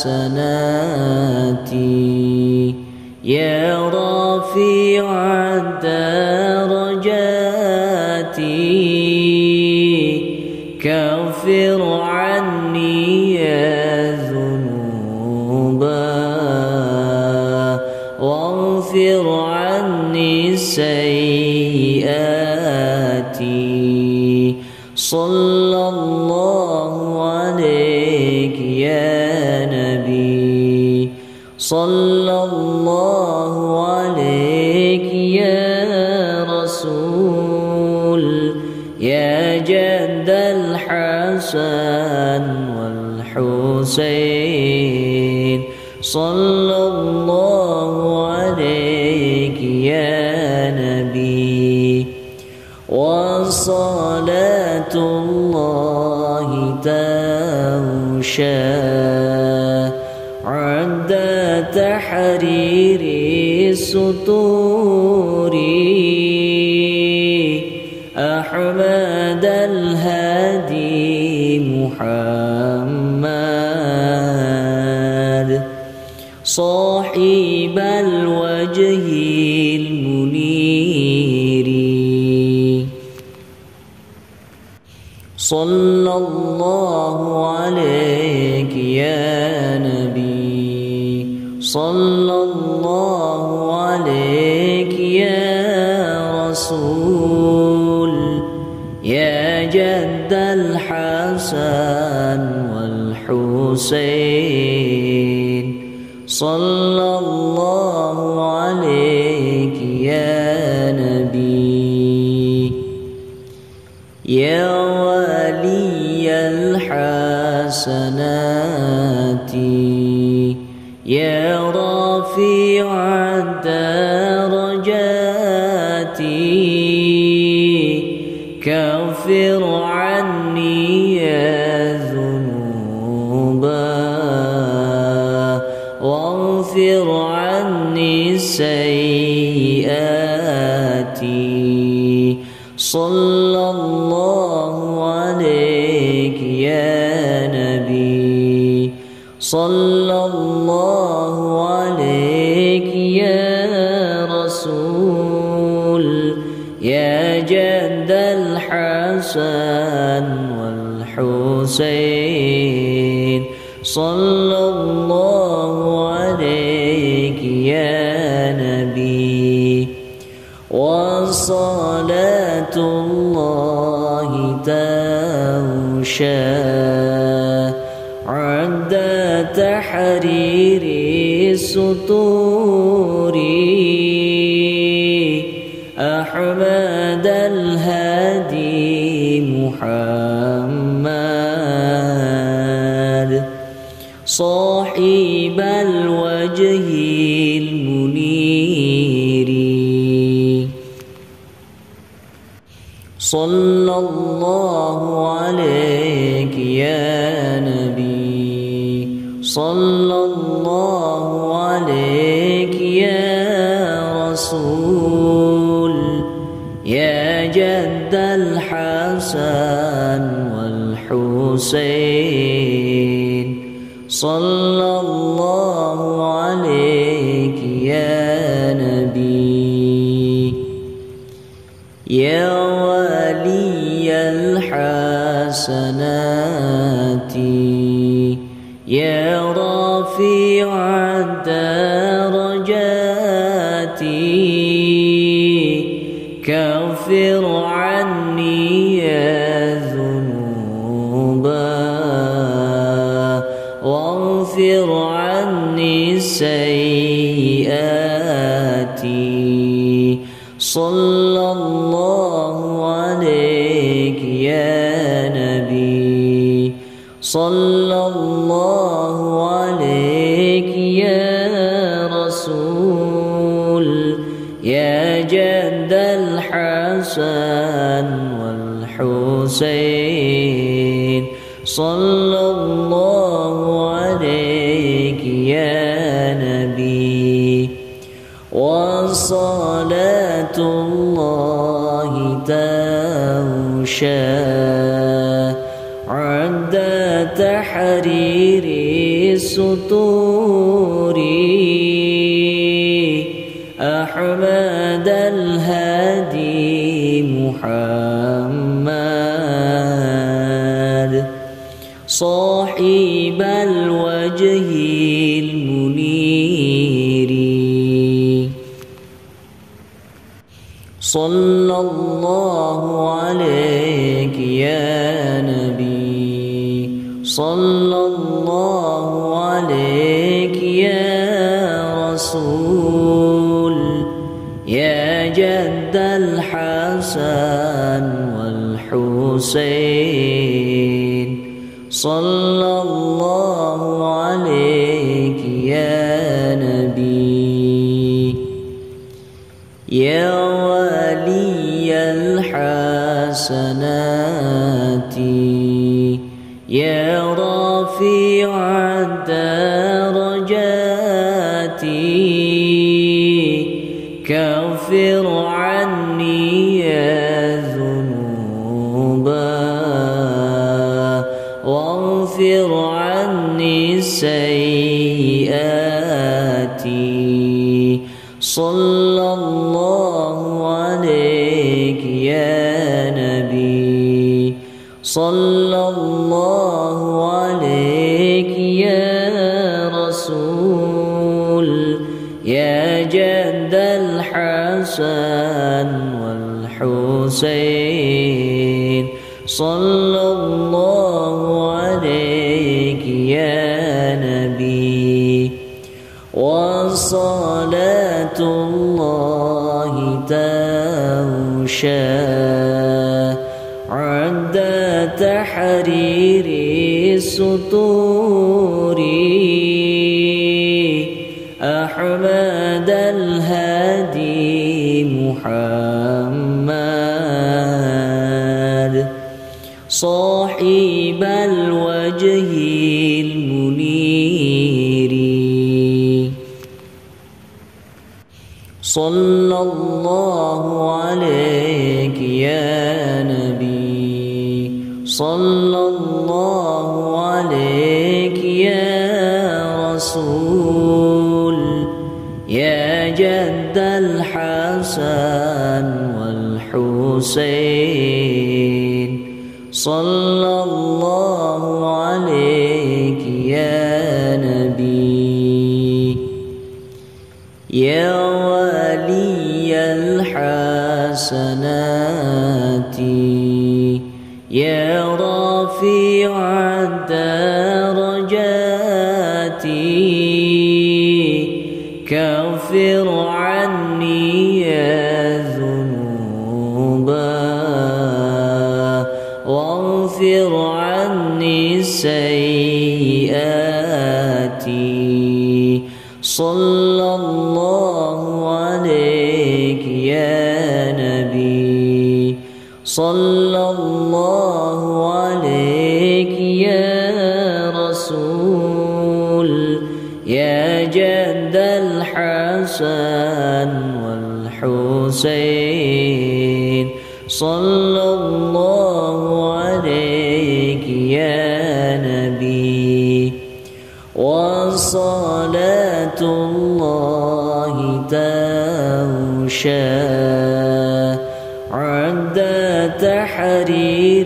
الحسنات يا رفيع الدرجات كفر عني يا ذنوبا واغفر عني السيئات صلى الله عليك يا نبي صلى الله عليك يا رسول يا جد الحسن والحسين صلى الله عليك يا نبي وصلاة الله تغشى عند تحرير السطور أحمد الهادي محمد صاحب الوجه المنير صلى الله عليك يا نبي صلى الله عليك يا رسول يا جد الحسن والحسين صلى الله عليك يا نبي يا ولي الحسنات يا رفيع الدرجات كفر عني يا ذنوبا واغفر عني السيئات صلى الله عليك يا نبي صلى الله عليك يا رسول يا جد الحسن والحسين صلى الله عليك يا نبي وصلاة الله تغشى عند تحرير السطور أحمد الهادي محمد صاحب الوجه المنير صلى الله عليك يا نبي صلى الله عليك يا رسول يا جد الحسن والحسين صلى الله عليك يا نبي يا ولي الحسنات يا رفيع الدرجات كفر عني يا ذنوبا واغفر عني السيئات صلى الله عليك يا نبي صلى الله عليك يا رسول يا جد الحسن والحسين صلى الله عليك يا نبي وصلاة الله تغشى عند تحرير السطور أحمد الهادي محمد صاحب الوجه المنير صلى الله عليك يا نبي صلى الله عليك يا رسول يا جد الحسن والحسين صلى الله عليك يا نبي يا ولي الحسنات يا رفيع الدرجات كفر عني يا ذنوبا واغفر عني السيئات صلى الله عليك يا نبي صلى الله عليك يا رسول يا جد الحسن والحسين صلى الله عليك يا نبي وصلاة الله تغشى عند تحرير السطور أحمد الهادي محمد صاحب الوجه المنير صلى الله عليك يا نبي صلى الله عليك يا رسول يا جد الحسن والحسين صلى الله عليك يا نبي يا ولي الحسنات يا رفيع الدرجات كفر عني يا ذنوبا واغفر عني السيئات صلى الله عليك يا نبي صلى الله عليك يا رسول يا جد الحسن والحسين صلى الله عليك يا نبي وصلاة الله تغشى عند تحرير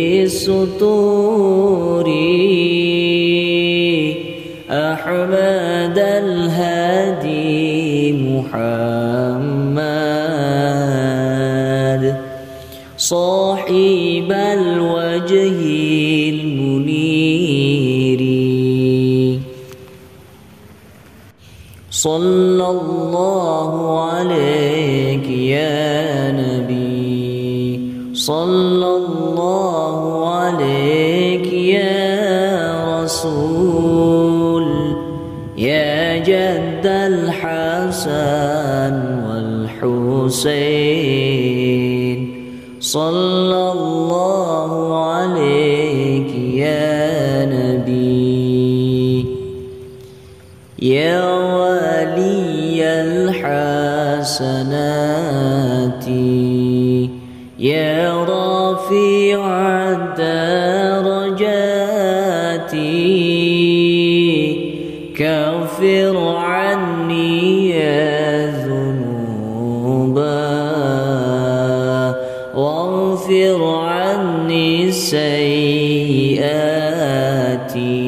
السطور أحمد الهادي محمد صاحب الوجه المنير صلى الله عليك يا نبي صلى الله عليك يا رسول يا جد الحسن والحسين صلى الله عليك يا نبي يا ولي الحسنات يا رفيع الدرجات ذنوبا واغفر عني سيئاتي